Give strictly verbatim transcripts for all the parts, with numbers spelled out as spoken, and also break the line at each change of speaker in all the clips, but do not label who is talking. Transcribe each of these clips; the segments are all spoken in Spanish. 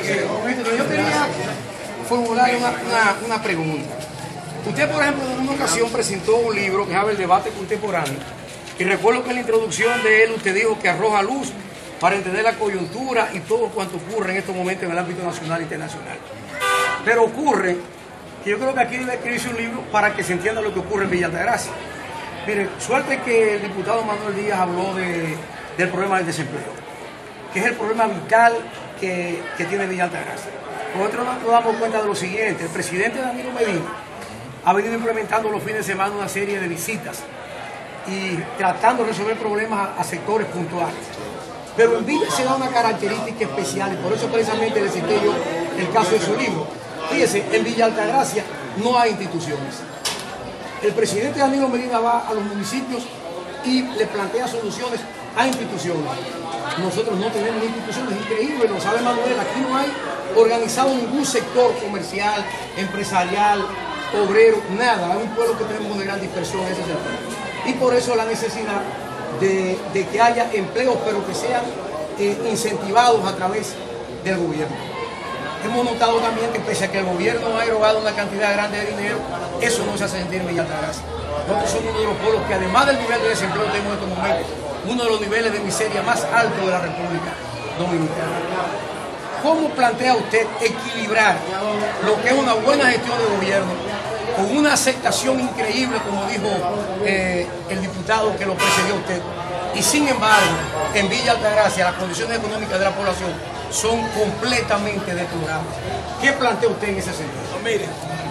Eh, yo quería formular una, una, una pregunta. Usted, por ejemplo, en una ocasión presentó un libro que se llama El Debate Contemporáneo, y recuerdo que en la introducción de él usted dijo que arroja luz para entender la coyuntura y todo cuanto ocurre en estos momentos en el ámbito nacional e internacional. Pero ocurre que yo creo que aquí debe escribirse un libro para que se entienda lo que ocurre en Villa Altagracia. Mire, suerte que el diputado Manuel Díaz habló de, del problema del desempleo, que es el problema vital que, que tiene Villa Altagracia. Nosotros nos damos cuenta de lo siguiente: el presidente Danilo Medina ha venido implementando los fines de semana una serie de visitas y tratando de resolver problemas a, a sectores puntuales. Pero en Villa se da una característica especial, y por eso precisamente le cité yo el caso de su libro. Fíjese, en Villa Altagracia no hay instituciones. El presidente Danilo Medina va a los municipios y le plantea soluciones a instituciones. Nosotros no tenemos instituciones, es increíble, lo sabe Manuel, aquí no hay organizado ningún sector comercial, empresarial, obrero, nada. Hay un pueblo que tenemos una gran dispersión en ese sentido. Y por eso la necesidad de, de que haya empleos, pero que sean eh, incentivados a través del gobierno. Hemos notado también que pese a que el gobierno ha erogado una cantidad grande de dinero, eso no se hace sentir en Villa Altagracia. Nosotros somos uno de los pueblos que, además del nivel de desempleo que tenemos en estos momentos, uno de los niveles de miseria más altos de la República Dominicana. ¿Cómo plantea usted equilibrar lo que es una buena gestión de gobierno con una aceptación increíble, como dijo eh, el diputado que lo precedió a usted? Y sin embargo, en Villa Altagracia las condiciones económicas de la población son completamente deplorables. ¿Qué plantea usted en ese sentido?
No, mire,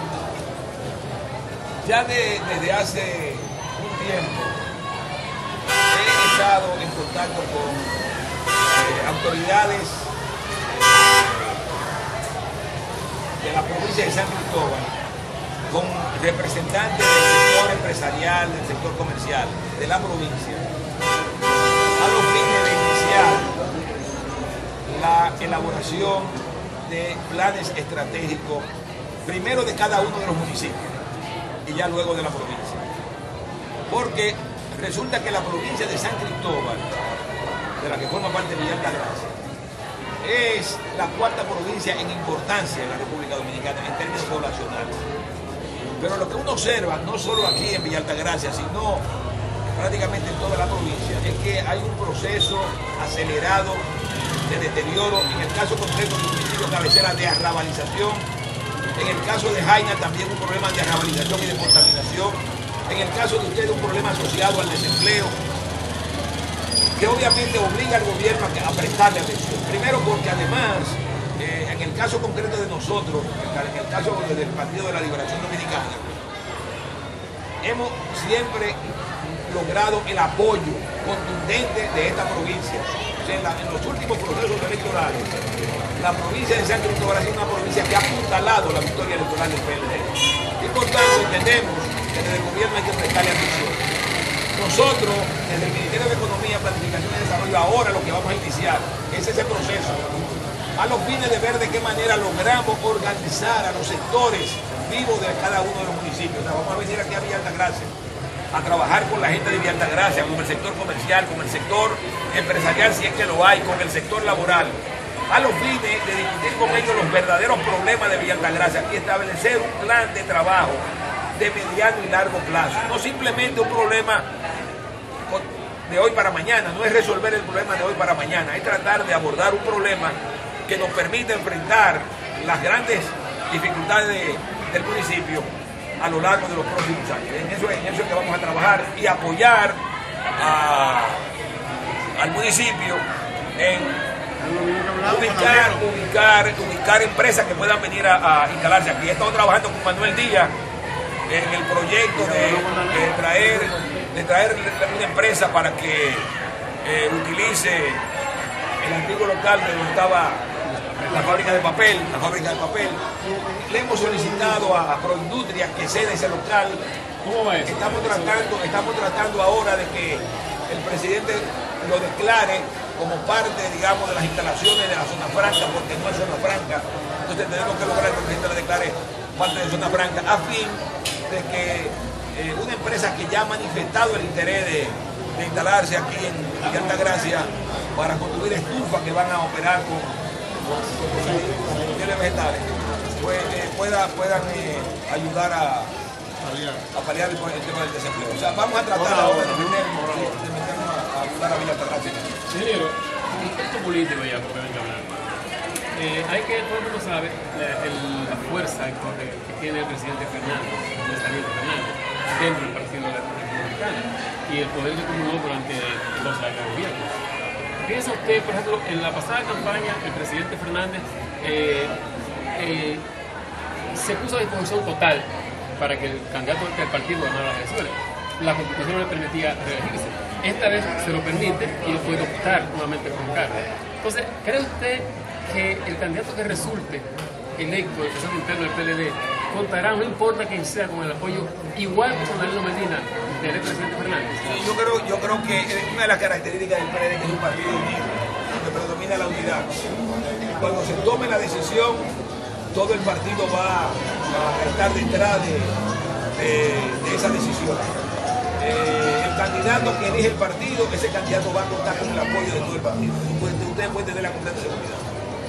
ya de, desde hace un tiempo he estado en contacto con eh, autoridades de la provincia de San Cristóbal, con representantes del sector empresarial, del sector comercial de la provincia, a los fines de iniciar la elaboración de planes estratégicos, primero de cada uno de los municipios y ya luego de la provincia. Porque resulta que la provincia de San Cristóbal, de la que forma parte de Villa Altagracia, es la cuarta provincia en importancia en la República Dominicana en términos poblacionales. Pero lo que uno observa, no solo aquí en Villa Altagracia, sino prácticamente en toda la provincia, es que hay un proceso acelerado de deterioro, en el caso concreto del municipio cabecera, de arrabalización, en el caso de Jaina también un problema de arrabalización y de contaminación, en el caso de ustedes un problema asociado al desempleo, que obviamente obliga al gobierno a prestarle atención. Primero porque además, eh, en el caso concreto de nosotros, en el caso del Partido de la Liberación Dominicana, hemos siempre logrado el apoyo contundente de esta provincia. O sea, en, la, en los últimos procesos electorales, la provincia de San Cristóbal ha sido una provincia que ha apuntalado la victoria electoral del P L D. Y por tanto entendemos que desde el gobierno hay que prestarle atención. Nosotros, desde el Ministerio de Economía, Planificación y Desarrollo, ahora lo que vamos a iniciar es ese proceso, a los fines de ver de qué manera logramos organizar a los sectores vivos de cada uno de los municipios. O sea, vamos a venir aquí a Villa Altagracia a trabajar con la gente de Villa Altagracia, con el sector comercial, con el sector empresarial, si es que lo hay, con el sector laboral, a los fines de discutir con ellos los verdaderos problemas de Villa Altagracia y establecer un plan de trabajo de mediano y largo plazo, no simplemente un problema de hoy para mañana, no es resolver el problema de hoy para mañana, es tratar de abordar un problema que nos permita enfrentar las grandes dificultades de, del municipio a lo largo de los próximos años. En eso, en eso es que vamos a trabajar y apoyar a, al municipio en ubicar, ubicar, ubicar empresas que puedan venir a, a instalarse aquí. He estado trabajando con Manuel Díaz en el proyecto de, de, traer, de traer una empresa para que eh, utilice el antiguo local donde estaba la fábrica de papel, la fábrica de papel. Le hemos solicitado a, a Proindustria que ceda ese local. Estamos tratando, estamos tratando ahora de que el presidente lo declare como parte, digamos, de las instalaciones de la zona franca, porque no es zona franca. Entonces tenemos que lograr que el presidente le declare parte de zona franca, a fin de que eh, una empresa que ya ha manifestado el interés de, de instalarse aquí en Villa Altagracia para construir estufas que van a operar con, con, con vegetales pues, eh, pueda, puedan eh, ayudar a, a paliar el, el tema del desempleo. O sea, vamos a tratar ahora de meternos, de meternos a, a ayudar a Villa Altagracia.
Ingeniero, un texto político ya, porque venga a hablar. Eh, hay que, todo el mundo sabe, la, el, la fuerza que, que tiene el presidente Fernández, el Saliente Fernández, dentro del Partido Republicano y el poder que acumuló durante dos años de gobierno. Piensa usted, por ejemplo, en la pasada campaña, el presidente Fernández eh, eh, se puso a disposición total para que el candidato del partido ganara las elecciones. La Constitución no le permitía reelegirse. Esta vez se lo permite y él puede optar nuevamente por un cargo. Entonces, ¿cree usted que el candidato que resulte electo del proceso interno del P L D contará, no importa quién sea, con el apoyo igual que con Danilo Medina del presidente Fernández?
Sí, yo creo, yo creo que una de las características del P L D es que es un partido unido, donde predomina la unidad. Cuando se tome la decisión, todo el partido va a estar detrás de, de, de esa decisión. Eh, el candidato que elige el partido, ese candidato va a contar con el apoyo de todo el partido. Ustedes pueden tener la completa seguridad.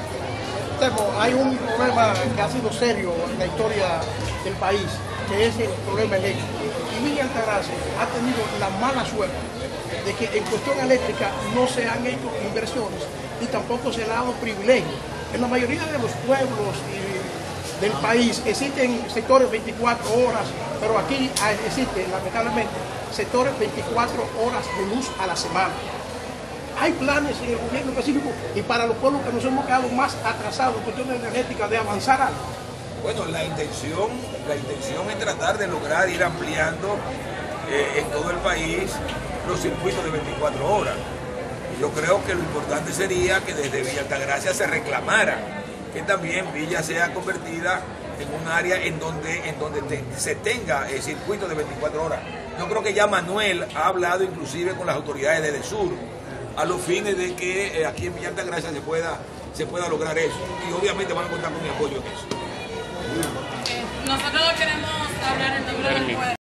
Hay un problema que ha sido serio en la historia del país, que es el problema eléctrico. Y Villa Altagracia ha tenido la mala suerte de que en cuestión eléctrica no se han hecho inversiones y tampoco se le ha dado privilegio. En la mayoría de los pueblos y del país existen sectores veinticuatro horas, pero aquí existen, lamentablemente, sectores veinticuatro horas de luz a la semana. Hay planes en el gobierno específico y para los pueblos que nos hemos quedado más atrasados en cuestiones energéticas de avanzar algo.
Bueno, la intención, la intención es tratar de lograr ir ampliando eh, en todo el país los circuitos de veinticuatro horas. Yo creo que lo importante sería que desde Villa Altagracia se reclamara que también Villa sea convertida en un área en donde, en donde te, se tenga el circuito de veinticuatro horas. Yo creo que ya Manuel ha hablado inclusive con las autoridades desde el sur, a los fines de que eh, aquí en Villa Altagracia se pueda, se pueda lograr eso. Y obviamente van a contar con mi apoyo en eso.
Nosotros queremos hablar en nombre del pueblo.